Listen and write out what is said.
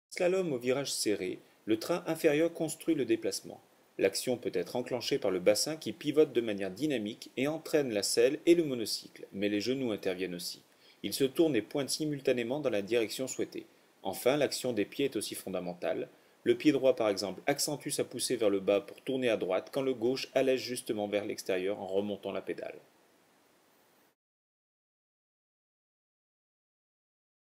Slalom au virage serré, le train inférieur construit le déplacement. L'action peut être enclenchée par le bassin qui pivote de manière dynamique et entraîne la selle et le monocycle, mais les genoux interviennent aussi. Ils se tournent et pointent simultanément dans la direction souhaitée. Enfin, l'action des pieds est aussi fondamentale. Le pied droit, par exemple, accentue sa poussée vers le bas pour tourner à droite, quand le gauche allège justement vers l'extérieur en remontant la pédale.